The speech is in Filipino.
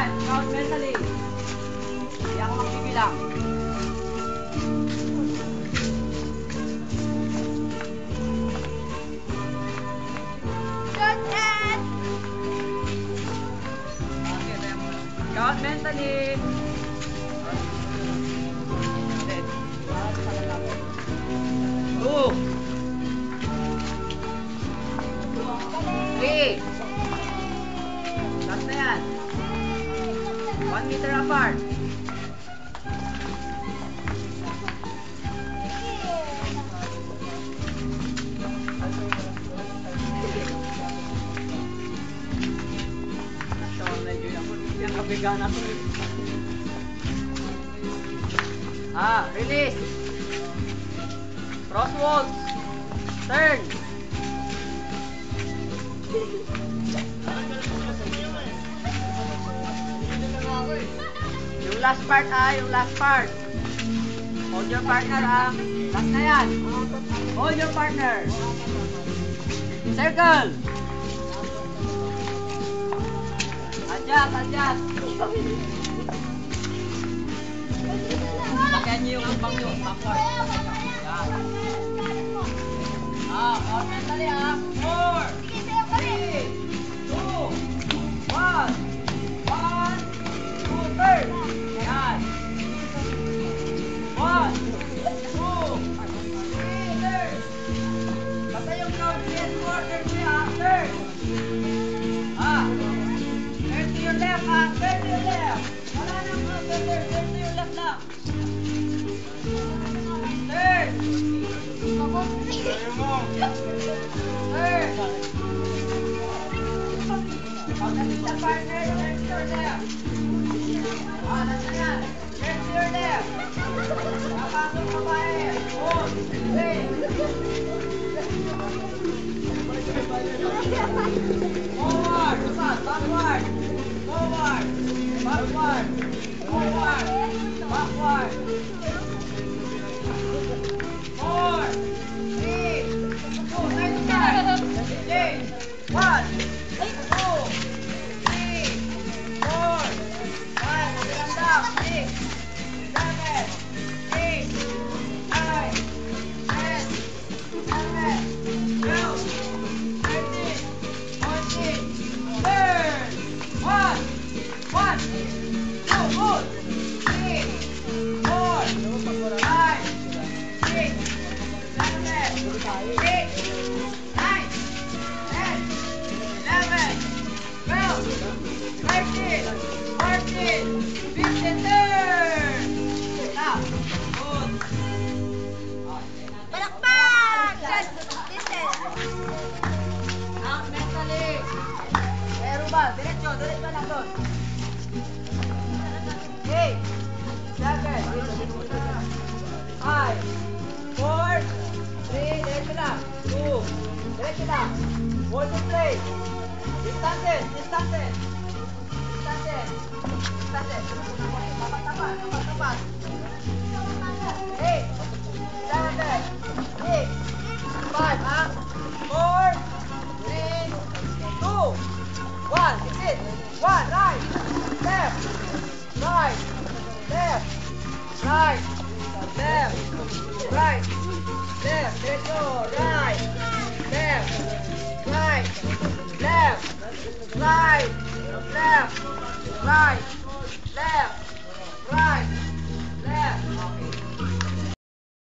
5. Count mentally. Hindi ako magbibilang. Count mentally. 2, 3. Last na yan. 1 meter apart. Yang kabigaan ako. Release. Cross waltz. Turn. Yung last part yung last part. Hold your partner Last na yan. Hold your partner. Circle. Adjust. Bakyan niyo yung umbang nyo. Backward. Count mentally 4, 3, 2, 1. 1, 2, turn. Yan. 1, 2, 3, turn. Basta yung count 10 quarters niya, turn. Turn to your left, turn to your left. Wala nang turn to your left lang. Turn. Turn. Pagdating sa partner, turn to your left. Nasa yan. Turn to your left. Napasok babae. 1, 3. Forward. Backward. Forward. Backward. Forward. Backward. 4, 3, 2, nice start. Change. 1, 2, 3, 4, 5, nabilang down. 6, 7, 8, 9, 10, 11, 12, 13, 14, turn. 1, 2, good. 3, 4, 5, 6, 7, 8, 9, 10, 11, 12, 13, 14, 15, turn. Stop. Good. Palakpak! Listen. Count mentally. Pero ba? Diretso lang doon. 8, 7, 5, 4, 3, diretso lang. 2, diretso lang. Hold in place. Distances. Tapat. 8, 7, 6, 5, 4, 3, 2, 1. That's it. 1, right, left, right, left, right, left, right, left. Diretso, right, left, right, left, right, left, right, left.